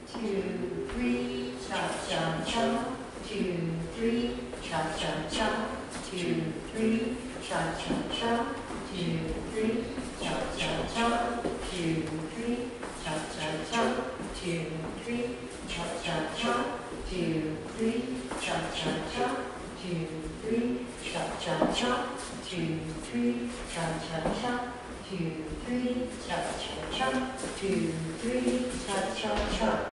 2, 3, cha-cha-cha. 2, 3, cha-cha-cha. 2, 3, cha-cha-cha. 2, 3, cha-cha-cha. 2, 3, cha-cha-cha. 2, 3, cha-cha-cha. 2, 3, cha-cha-cha. 2, 3, cha-cha-cha. 2, 3, cha-cha-cha. 2, 3, cha-cha-cha. 2, 3, cha-cha-cha.